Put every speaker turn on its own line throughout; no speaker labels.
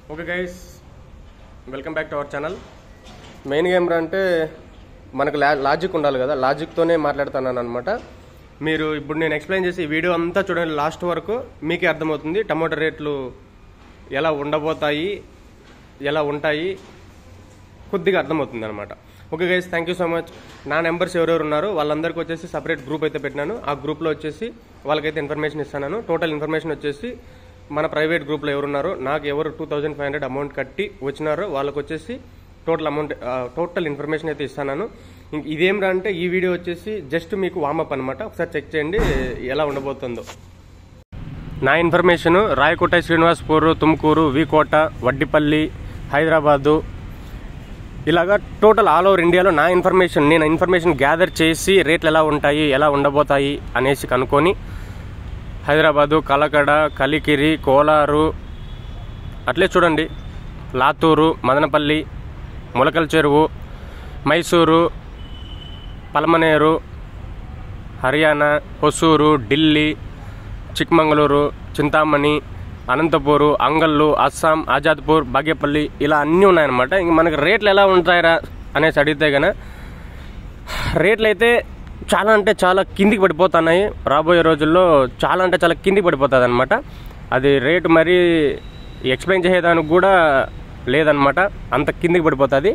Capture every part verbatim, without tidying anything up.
Okay guys, welcome back to our channel. మెయిన్గా ఏమంటే మనకు లాజిక్ ఉండాలి కదా, లాజిక్తోనే మాట్లాడుతున్నాను అనమాట. మీరు ఇప్పుడు నేను ఎక్స్ప్లెయిన్ చేసి వీడియో అంతా చూడండి, లాస్ట్ వరకు మీకే అర్థమవుతుంది టమాటో రేట్లు ఎలా ఉండబోతాయి, ఎలా ఉంటాయి, కొద్దిగా అర్థమవుతుంది అనమాట. Okay guys, thank you so much. నా నెంబర్స్ ఎవరెవరు ఉన్నారో వాళ్ళందరికీ వచ్చేసి సపరేట్ గ్రూప్ అయితే పెట్టినాను. ఆ గ్రూప్లో వచ్చేసి వాళ్ళకైతే ఇన్ఫర్మేషన్ ఇస్తాను. టోటల్ ఇన్ఫర్మేషన్ వచ్చేసి మన ప్రైవేట్ గ్రూప్లో ఎవరున్నారో, నాకు ఎవరు two thousand five hundred amount కట్టి వచ్చినారో వాళ్ళకి వచ్చేసి టోటల్ అమౌంట్ టోటల్ ఇన్ఫర్మేషన్ అయితే ఇస్తాను. ఇదేమిరా అంటే ఈ వీడియో వచ్చేసి జస్ట్ మీకు వామప్ అనమాట. ఒకసారి చెక్ చేయండి ఎలా ఉండబోతుందో. నా ఇన్ఫర్మేషన్ రాయకోట, శ్రీనివాస్పూర్, తుమ్కూరు, వికోట, వడ్డిపల్లి, హైదరాబాదు, ఇలాగా టోటల్ ఆల్ ఓవర్ ఇండియాలో నా ఇన్ఫర్మేషన్ నేను ఇన్ఫర్మేషన్ గ్యాదర్ చేసి రేట్లు ఎలా ఉంటాయి, ఎలా ఉండబోతాయి అనేసి కనుక్కొని హైదరాబాదు, కలకడ, కలికిరి, కోలారు, అట్లే చూడండి లాతూరు, మదనపల్లి, ములకల చెరువు, మైసూరు, పల్మనేరు, హర్యానా, హొసూరు, ఢిల్లీ, చిక్మంగళూరు, చింతామణి, అనంతపూరు, అంగళ్ళు, అస్సాం, ఆజాద్పూర్, బాగేపల్లి, ఇలా అన్నీ ఉన్నాయన్నమాట. ఇంక మనకి రేట్లు ఎలా ఉంటాయరా అనేసి అడిగితే కనుక రేట్లు అయితే చాలా అంటే చాలా కిందికి పడిపోతున్నాయి. రాబోయే రోజుల్లో చాలా అంటే చాలా కిందికి పడిపోతుంది అనమాట. అది రేటు మరీ ఎక్స్ప్లెయిన్ చేసేదానికి కూడా లేదనమాట, అంత కిందికి పడిపోతుంది.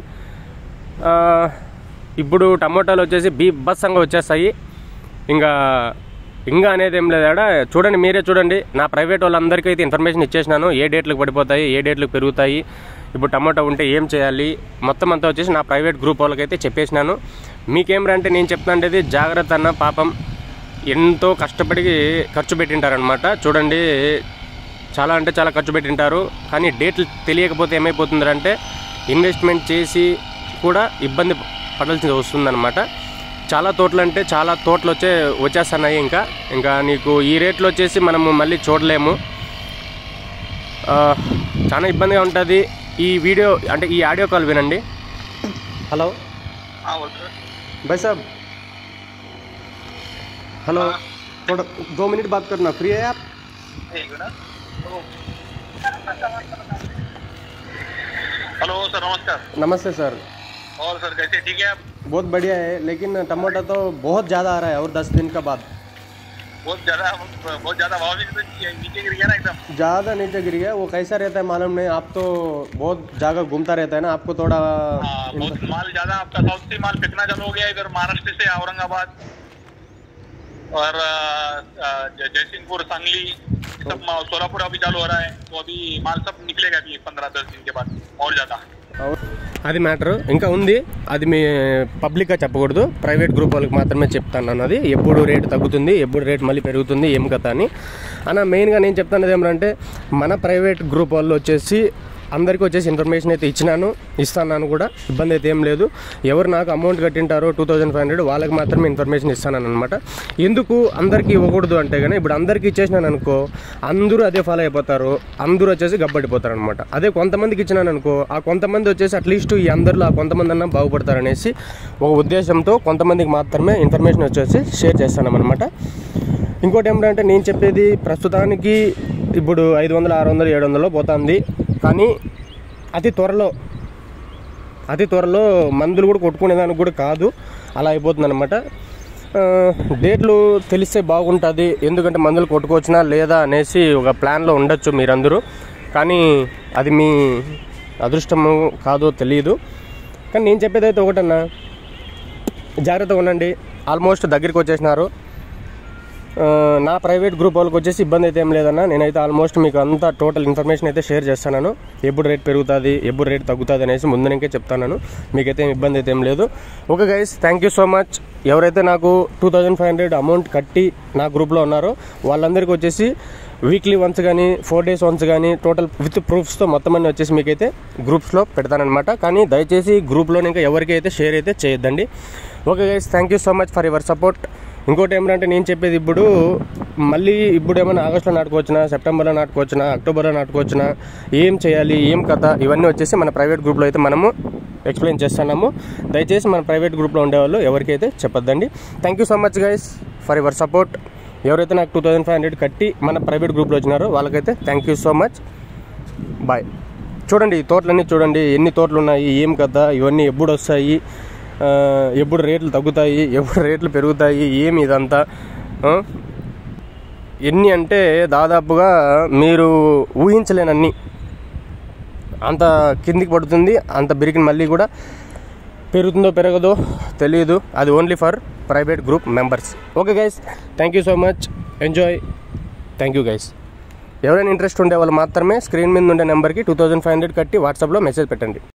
ఇప్పుడు టమోటాలు వచ్చేసి బీభత్సంగా వచ్చేస్తాయి. ఇంకా ఇంకా అనేది ఏం లేదా, చూడండి మీరే చూడండి. నా ప్రైవేట్ వాళ్ళందరికీ అయితే ఇన్ఫర్మేషన్ ఇచ్చేసినాను, ఏ డేట్లకు పడిపోతాయి, ఏ డేట్లకు పెరుగుతాయి, ఇప్పుడు టమోటా ఉంటే ఏం చేయాలి, మొత్తం అంతా వచ్చేసి నా ప్రైవేట్ గ్రూప్ వాళ్ళకైతే చెప్పేసినాను. మీకేమరా అంటే నేను చెప్తాండేది జాగ్రత్త అన్న. పాపం ఎంతో కష్టపడి ఖర్చు పెట్టింటారనమాట. చూడండి చాలా అంటే చాలా ఖర్చు పెట్టింటారు, కానీ డేట్లు తెలియకపోతే ఏమైపోతుందంటే ఇన్వెస్ట్మెంట్ చేసి కూడా ఇబ్బంది పడాల్సి వస్తుందన్నమాట. చాలా తోటలు అంటే చాలా తోటలు వచ్చే వచ్చేస్తున్నాయి. ఇంకా ఇంకా నీకు ఈ రేట్లో వచ్చేసి మనము మళ్ళీ చూడలేము, చాలా ఇబ్బందిగా ఉంటుంది. ఈ వీడియో అంటే ఈ ఆడియో కాల్ వినండి. హలో భాయ్ సాబ్, हेलो, थोड़ा दो मिनट बात करना, फ्री है आप?
हेलो सर, नमस्कार।
नमस्ते सर।
और सर कैसे, ठीक है आप?
बहुत बढ़िया है, लेकिन टमाटर तो बहुत ज़्यादा आ रहा है और दस दिन का बाद
बहुत ज़्यादा बहुत ज़्यादा भाव नीचे गिर गया ना, एकदम
ज़्यादा नीचे गिर गया। वो कैसा रहता है मालूम नहीं, आप तो बहुत जगह घूमता रहता है ना, आपको थोड़ा
बहुत माल ज़्यादा आपका साउथ से माल फेंकना चालू हो गया, इधर महाराष्ट्र से औरंगाबाद और जयसिंहपुर, सांगली, सब सोलापुर अभी चालू हो रहा है, तो अभी माल सब निकलेगा अभी पंद्रह दस दिन के बाद और ज़्यादा.
అది మ్యాటర్ ఇంకా ఉంది, అది మీ పబ్లిక్గా చెప్పకూడదు, ప్రైవేట్ గ్రూప్ వాళ్ళకి మాత్రమే చెప్తాను అన్నది. ఎప్పుడు రేటు తగ్గుతుంది, ఎప్పుడు రేటు మళ్ళీ పెరుగుతుంది, ఏం కథ అని. అన్న మెయిన్గా నేను చెప్తాను ఏమంటే మన ప్రైవేట్ గ్రూప్ వాళ్ళు వచ్చేసి అందరికీ వచ్చేసి ఇన్ఫర్మేషన్ అయితే ఇచ్చినాను, ఇస్తాను కూడా, ఇబ్బంది అయితే ఏం లేదు. ఎవరు నాకు అమౌంట్ కట్టింటారో టూ థౌజండ్ ఫైవ్ హండ్రెడ్ వాళ్ళకి మాత్రమే ఇన్ఫర్మేషన్ ఇస్తాను అనమాట. ఎందుకు అందరికీ ఇవ్వకూడదు అంటే కానీ ఇప్పుడు అందరికీ ఇచ్చేసినాను అనుకో అందరూ అదే ఫాలో అయిపోతారు, అందరూ వచ్చేసి గబ్బడిపోతారు అనమాట. అదే కొంతమందికి ఇచ్చినాను అనుకో ఆ కొంతమంది వచ్చేసి అట్లీస్ట్ ఈ అందరిలో ఆ కొంతమంది అన్నా బాగుపడతారనేసి ఒక ఉద్దేశంతో కొంతమందికి మాత్రమే ఇన్ఫర్మేషన్ వచ్చేసి షేర్ చేస్తాను అనమాట. ఇంకోటి ఏమిటంటే నేను చెప్పేది ప్రస్తుతానికి ఇప్పుడు ఐదు వందలు ఆరు వందలు ఏడు వందలు పోతుంది, కానీ అతి త్వరలో అతి త్వరలో మందులు కూడా కొట్టుకునేదానికి కూడా కాదు, అలా అయిపోతుంది అనమాట. డేట్లు తెలిస్తే బాగుంటుంది, ఎందుకంటే మందులు కొట్టుకోవచ్చునా లేదా అనేసి ఒక ప్లాన్లో ఉండొచ్చు మీరందరూ, కానీ అది మీ అదృష్టము కాదో తెలియదు. కానీ నేను చెప్పేది అయితే ఒకటన్నా, జాగ్రత్తగా ఉండండి. ఆల్మోస్ట్ దగ్గరికి వచ్చేసినారు. నా ప్రైవేట్ గ్రూప్ వాళ్ళకి వచ్చేసి ఇబ్బంది అయితే ఏం లేదన్నా. నేనైతే ఆల్మోస్ట్ మీకు అంతా టోటల్ ఇన్ఫర్మేషన్ అయితే షేర్ చేస్తాను, ఎప్పుడు రేట్ పెరుగుతుంది, ఎప్పుడు రేట్ తగ్గుతుంది అనేసి ముందునికే చెప్తాను. మీకైతే ఇబ్బంది అయితే ఏం లేదు. Okay guys, thank you so much. ఎవరైతే నాకు two thousand five hundred amount కట్టి నా గ్రూప్లో ఉన్నారో వాళ్ళందరికీ వచ్చేసి వీక్లీ వన్స్ కానీ ఫోర్ డేస్ వన్స్ కానీ టోటల్ విత్ ప్రూఫ్స్తో మొత్తం అన్నీ వచ్చేసి మీకైతే గ్రూప్స్లో పెడతానమాట. కానీ దయచేసి గ్రూప్లో ఇంకా ఎవరికి అయితే షేర్ అయితే చేయొద్దండి. Okay guys, thank you so much for your support. ఇంకోటి ఏమంటే నేను చెప్పేది ఇప్పుడు మళ్ళీ ఇప్పుడు ఏమైనా ఆగస్టులో నాటుకోవచ్చునా, సెప్టెంబర్లో నాటుకోవచ్చునా, అక్టోబర్లో నాటుకోవచ్చునా, ఏం చేయాలి, ఏం కథ, ఇవన్నీ వచ్చేసి మన ప్రైవేట్ గ్రూప్లో అయితే మనము ఎక్స్ప్లెయిన్ చేస్తున్నాము. దయచేసి మన ప్రైవేట్ గ్రూప్లో ఉండేవాళ్ళు ఎవరికైతే చెప్పొద్దండి. Thank you so much guys for your support. ఎవరైతే నాకు టూ థౌజండ్ ఫైవ్ హండ్రెడ్ కట్టి మన ప్రైవేట్ గ్రూప్లో వచ్చినారో వాళ్ళకైతే thank you so much. Bye. చూడండి ఈ తోటలన్నీ చూడండి, ఎన్ని తోటలు ఉన్నాయి, ఏం కదా, ఇవన్నీ ఎప్పుడు వస్తాయి, ఎప్పుడు రేట్లు తగ్గుతాయి, ఎప్పుడు రేట్లు పెరుగుతాయి, ఏమి ఇదంతా. ఎన్ని అంటే దాదాపుగా మీరు ఊహించలేనన్ని, అంత కిందికి పడుతుంది. అంత బిరికిని మళ్ళీ కూడా పెరుగుతుందో పెరగదో తెలియదు. అది only for private group members. Okay guys, thank you so much, enjoy, thank you guys. ఎవరైనా ఇంట్రెస్ట్ ఉండే వాళ్ళు మాత్రమే స్క్రీన్ మీద ఉండే నెంబర్కి టూ థౌజండ్ ఫైవ్ హండ్రెడ్ కట్టి వాట్సాప్లో మెసేజ్ పెట్టండి.